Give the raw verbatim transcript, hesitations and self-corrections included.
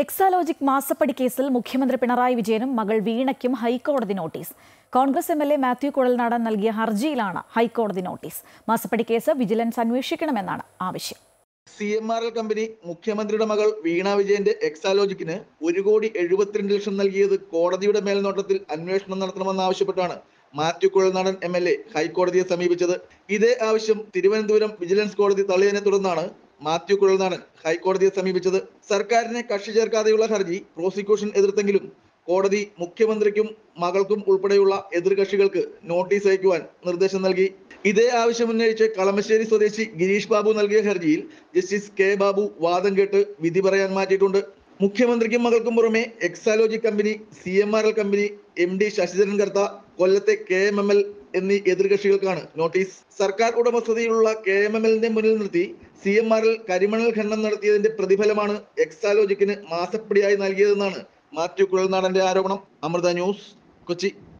എക്സാലോജിക് മാസപ്പടി കേസിൽ മുഖ്യമന്ത്രി പിണറായി വിജയനും മകൾ വീണയ്ക്കും ഹൈക്കോടതി notice. Congress M L A Mathew Kuzhalnadan നൽകിയ ഹർജിയിലാണ് ഹൈക്കോടതി നോട്ടീസ്. മാസപ്പടി കേസ് വിജിലൻസ് അന്വേഷിക്കണമെന്നാണ് ആവശ്യം. C M R L company മുഖ്യമന്ത്രിയുടെ മകൾ വീണ വിജയന്റെ എക്സാലോജിക്കിന് ഒരു കോടി എഴുപത്തിരണ്ട് ലക്ഷം നൽകിയത് കോടതിയുടെ മേൽനോട്ടത്തിൽ അന്വേഷണം നടത്തണമെന്നാവശ്യപ്പെട്ടാണ് Mathew Kuzhalnadan M L A ഹൈക്കോടതിയെ സമീപിച്ചത്. ഇതേ ആവശ്യം തിരുവനന്തപുരം വിജിലൻസ് കോടതി തള്ളിയതിനെ തുടർന്നാണ് മാത്യു കുഴൽനാടൻ ഹൈക്കോടതിയെ സമീപിച്ചത്. സർക്കാരിനെ കക്ഷി ചേർക്കാതെയുള്ള ഹർജി പ്രോസിക്യൂഷൻ എതിർത്തെങ്കിലും കോടതി മുഖ്യമന്ത്രിക്കും മകൾക്കും ഉൾപ്പെടെയുള്ള എതിർകക്ഷികൾക്ക് നോട്ടീസ് അയക്കുവാൻ നിർദ്ദേശം നൽകി. ഇതേ ആവശ്യം ഉന്നയിച്ച് കളമശ്ശേരി സ്വദേശി ഗിരീഷ് ബാബു നൽകിയ ഹർജിയിൽ ജസ്റ്റിസ് കെ ബാബു വാദം കേട്ട് വിധി പറയാൻ മാറ്റിയിട്ടുണ്ട്. മുഖ്യമന്ത്രിക്കും മകൾക്കും പുറമെ Exalogic company, C M R L company M D Sasidharan Kartha, കൊല്ലത്തെ കെ എം എം എൽ എന്നീ എതിർകക്ഷികൾക്കാണ് നോട്ടീസ്. സർക്കാർ ഉടമസ്ഥതയിലുള്ള കെ എം എം എല്ലിനെ മുന്നിൽ നിർത്തി സി എം ആർ എൽ കരിമണൽ ഖനനം നടത്തിയതിന്റെ പ്രതിഫലമാണ് എക്സാലോജിക്കിന് മാസപ്പടിയായി നൽകിയതെന്നാണ് മാത്യു കുഴൽനാടന്റെ ആരോപണം. അമൃത ന്യൂസ്, കൊച്ചി.